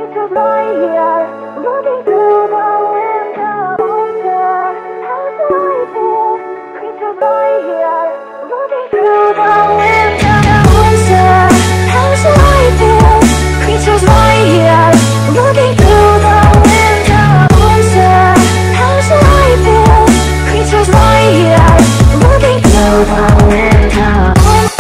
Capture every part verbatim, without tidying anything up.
Creatures lie here, looking through the window. Wonder how life is. Creatures lie here, looking through the window. Wonder how life is. Creatures lie here, looking through the window. Wonder how life is. Creatures lie here, looking through the window.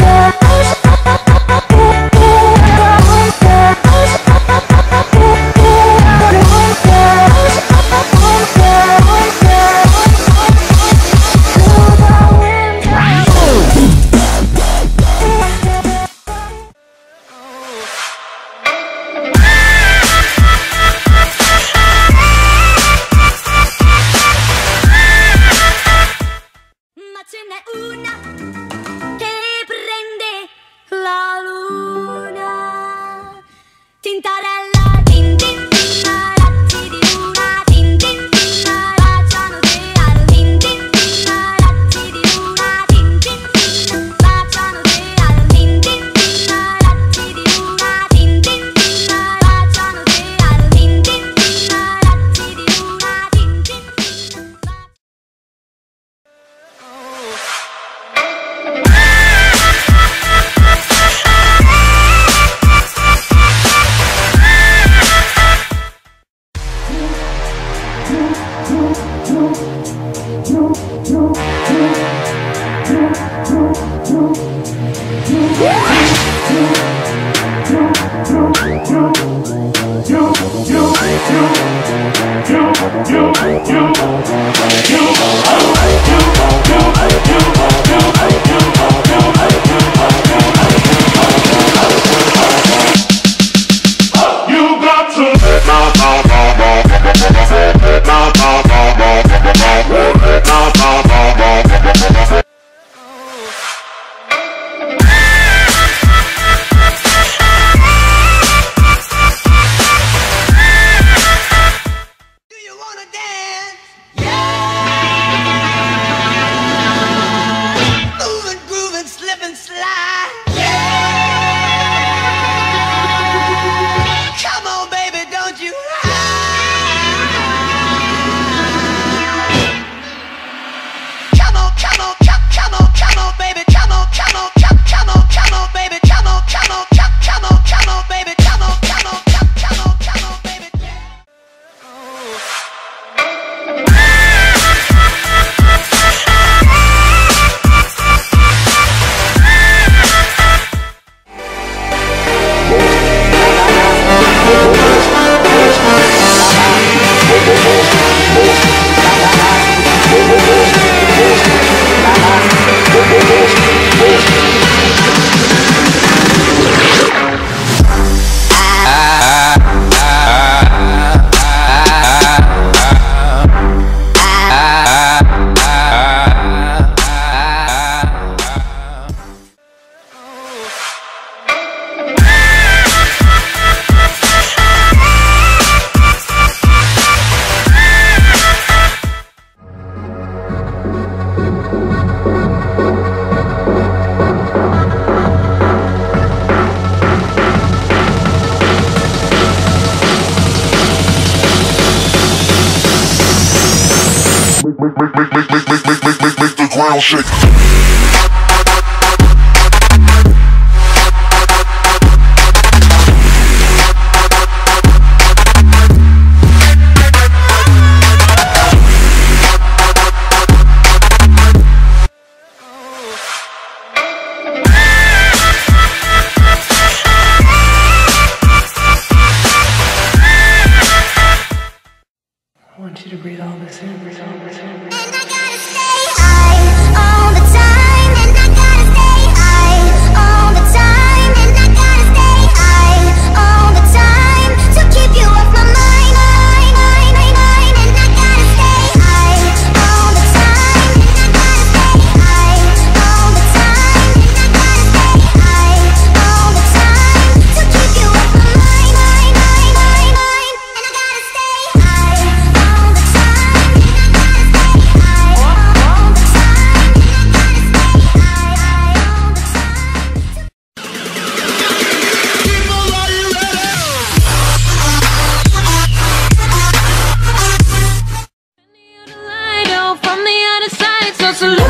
Make, make, make, make, make, make, make, make, make, make the ground shake. I want you to breathe all this in, breathe all this in. And I gotta stay high all the time. And I gotta stay high all the time. And I gotta stay high all the time to keep you off my mind, mind, mind, mind, mind. And I gotta stay high all the time. And I gotta stay high all the time. And I gotta stay high all the time to keep you off my mind, mind, mind, mind, mind. And I gotta stay high all the time. And I gotta stay solution.